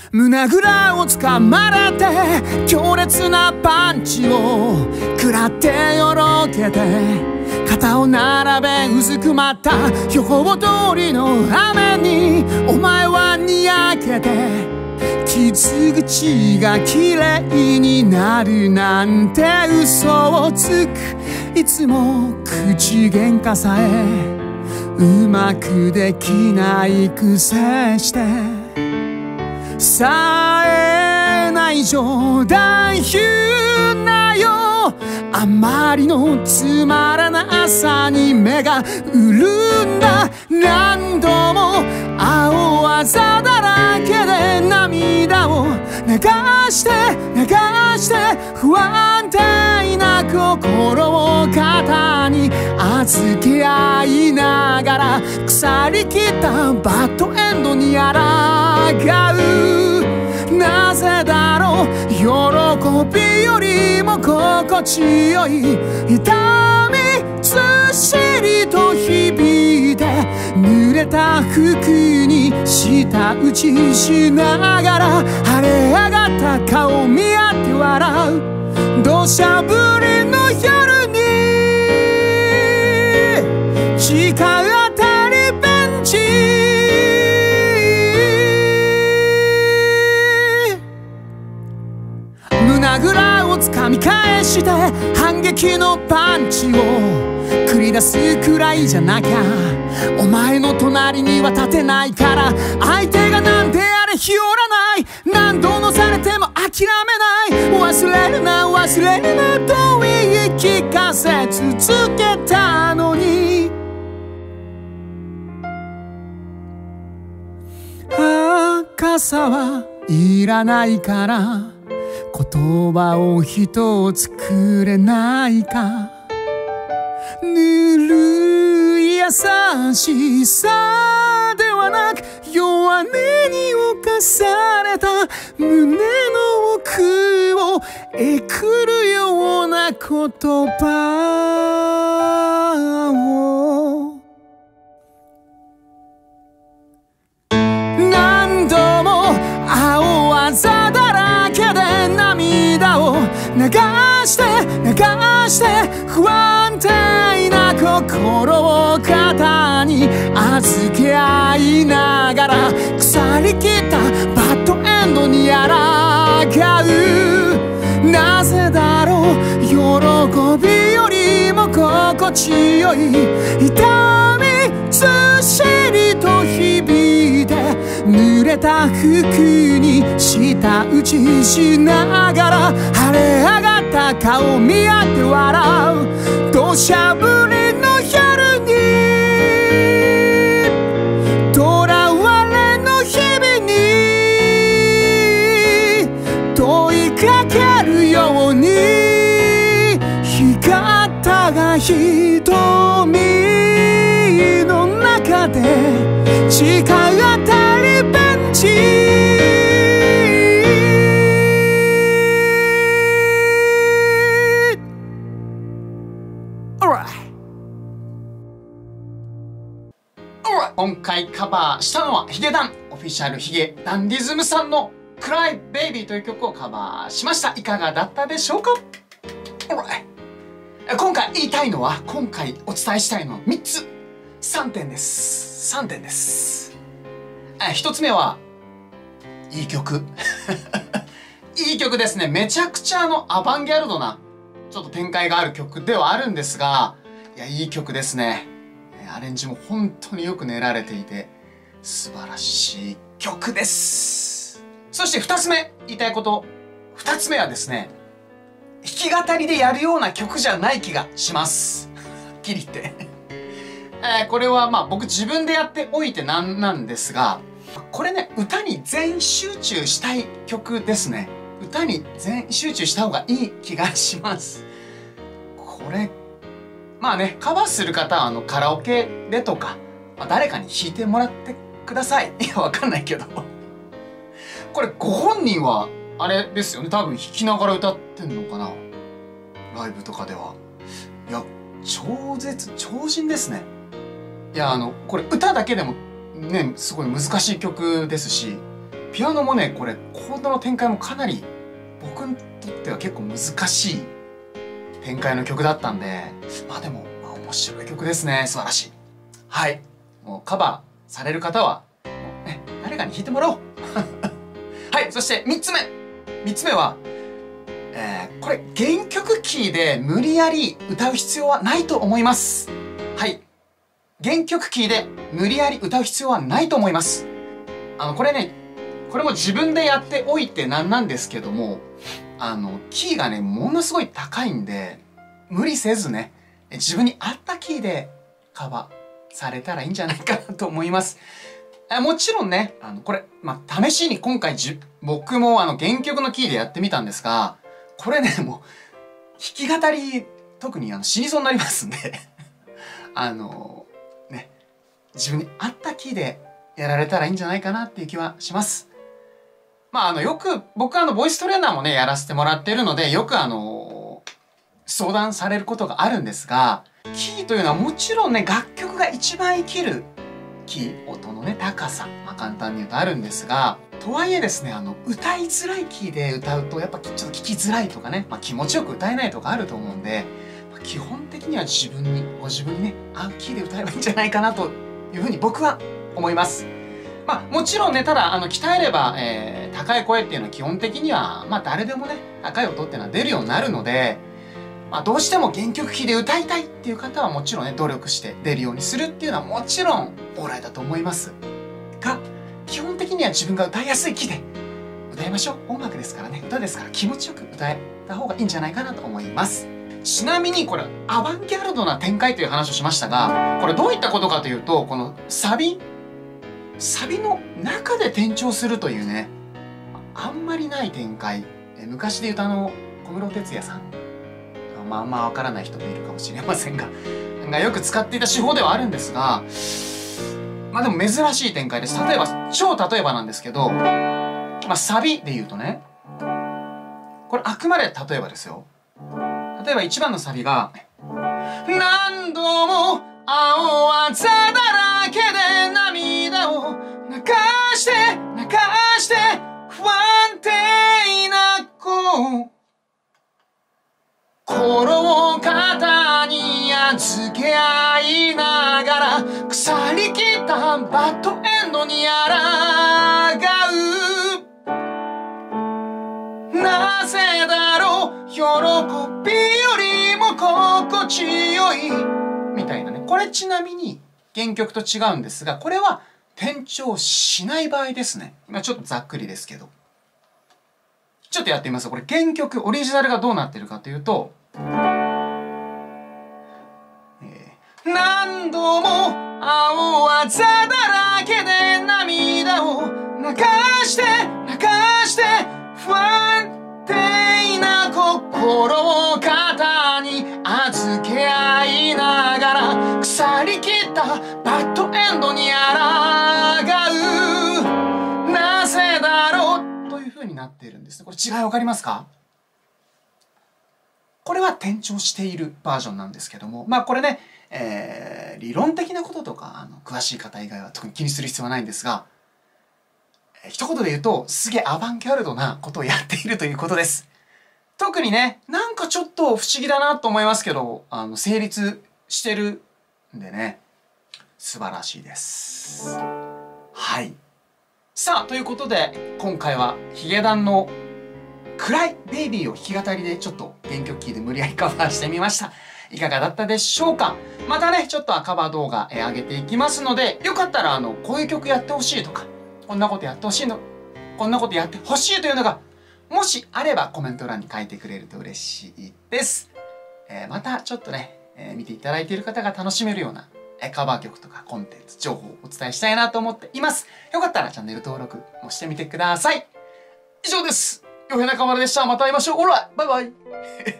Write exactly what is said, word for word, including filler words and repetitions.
胸ぐらをつかまれて強烈なパンチを食らってよろけて肩を並べうずくまった予報通りの雨にお前はにやけて傷口がきれいになるなんて嘘をつくいつも口喧嘩さえうまくできないくせしてさえない冗談言うなよあまりのつまらなさに目が潤んだ何度も青あざだらけで涙を流して流して不安定な心を肩に預け合いながら腐りきったバッドエンドにあらがうなぜだろう喜びよりも心地よい痛みずっしりと響いて濡れた服に舌打ちしながら晴れ上がった顔見合って笑う土砂降りの夜に地下あたりベンチ胸ぐらをつかみ返して反撃のパンチを繰り出すくらいじゃなきゃお前の隣には立てないから相手がなんであれ日和らない何度のされても諦めない忘れるな忘れるなと言い聞かせ続けたのにああ傘はいらないから言葉を一つくれないかぬるい優しさではなく弱音に侵された胸の奥をえくるような言葉を何度も青あざだらけで涙を流して流して不安定な心を肩に預け合いながら腐りきったバッドエンドにあらがうなぜだろう喜びよりも心地よい痛みずっしりと響いて濡れた服に舌打ちしながら晴れ上がった顔見合って笑う土砂降りの夜にとらわれの日々に問いかけるように光ったが瞳の中で地下あたりベンチ今回カバーしたのはヒゲダンオフィシャルヒゲダンディズムさんの「クライベイビー」という曲をカバーしました。いかがだったでしょうか。今回言いたいのは今回お伝えしたいのはみっつさんてんですさんてんです。ひとつめはいい曲いい曲ですね。めちゃくちゃあのアバンギャルドなちょっと展開がある曲ではあるんですが、いやいい曲ですね。アレンジも本当によく練られていて素晴らしい曲です。そしてふたつめ言いたいことふたつめはですね、弾き語りでやるような曲じゃない気がします。はっきり言ってえー、これはまあ僕自分でやっておいてなんなんですが、これね歌に全集中したい曲ですね。歌に全集中した方がいい気がします。これまあね、カバーする方はあのカラオケでとか、まあ、誰かに弾いてもらってください。いや、わかんないけど。これご本人はあれですよね。多分弾きながら歌ってんのかな。ライブとかでは。いや、超絶、超人ですね。いや、あの、これ歌だけでもね、すごい難しい曲ですし、 ピアノもね、これコードの展開もかなり僕にとっては結構難しい展開の曲だったんで、まあでも、まあ、面白い曲ですね。素晴らしい。はい。もうカバーされる方は、もうね、誰かに弾いてもらおう。はい。そしてみっつめ。みっつめは、えー、これ原曲キーで無理やり歌う必要はないと思います。はい。原曲キーで無理やり歌う必要はないと思います。あの、これね、これも自分でやっておいてなんなんですけども、あの、キーがね、ものすごい高いんで、無理せずね、自分に合ったキーでカバーされたらいいんじゃないかなと思います。もちろんね、あの、これ、まあ、試しに今回じ、僕もあの、原曲のキーでやってみたんですが、これね、もう、弾き語り、特にあの、死にそうになりますんで、あの、ね、自分に合ったキーでやられたらいいんじゃないかなっていう気はします。まあ、あの、よく、僕はあの、ボイストレーナーもね、やらせてもらってるので、よくあの、相談されることがあるんですが、キーというのはもちろんね、楽曲が一番生きるキー、音のね、高さ、まあ簡単に言うとあるんですが、とはいえですね、あの、歌いづらいキーで歌うと、やっぱちょっと聞きづらいとかね、まあ気持ちよく歌えないとかあると思うんで、まあ、基本的には自分に、ご自分にね、合うキーで歌えばいいんじゃないかなというふうに僕は思います。まあもちろんね、ただ、あの、鍛えれば、えー、高い声っていうのは基本的には、まあ誰でもね、高い音っていうのは出るようになるので、まあどうしても原曲キーで歌いたいっていう方はもちろんね、努力して出るようにするっていうのはもちろん、オーライだと思います。が、基本的には自分が歌いやすいキーで歌いましょう。音楽ですからね、歌ですから気持ちよく歌えた方がいいんじゃないかなと思います。ちなみにこれ、アバンギャルドな展開という話をしましたが、これどういったことかというと、このサビ、サビの中で転調するというね、あんまりない展開。え昔で言うとあの、小室哲哉さん。まああんまわからない人もいるかもしれませんが、がよく使っていた手法ではあるんですが、まあでも珍しい展開です。例えば、超例えばなんですけど、まあサビで言うとね、これあくまで例えばですよ。例えばいちばんのサビが、何度も青あざだらけで涙を流して流して不安定な子、心を肩に預け合いながら腐りきったバッドエンドに抗う、なぜだろう喜びよりも心地よいみたいなね。これちなみに原曲と違うんですが、これは転調しない場合ですね。今ちょっとざっくりですけど、ちょっとやってみます。これ原曲オリジナルがどうなってるかというと、えー、何度も青あざだらけで涙を流して流して不安定な心を肩に預け合いながら腐りきったバッドエンドに抗う、なぜだろうという風になっているんですね。これ違いわかりますか？これは転調しているバージョンなんですけども、まあこれね、えー、理論的なこととかあの詳しい方以外は特に気にする必要はないんですが、一言で言うとすげえアバンギャルドなことをやっているということです。特にね、なんかちょっと不思議だなと思いますけど、あの成立してるんでね、素晴らしいです。はい。さあ、ということで今回はヒゲダンの暗いベイビーを弾き語りでちょっと原曲キーで無理やりカバーしてみました。いかがだったでしょうか？またね、ちょっとカバー動画、えー、上げていきますので、よかったらあの、こういう曲やってほしいとか、こんなことやってほしいの、こんなことやってほしいというのが、もしあればコメント欄に書いてくれると嬉しいです。えー、またちょっとね、えー、見ていただいている方が楽しめるような、えー、カバー曲とかコンテンツ、情報をお伝えしたいなと思っています。よかったらチャンネル登録もしてみてください。以上です。洋平中丸でした。また会いましょう。オーライバイバイ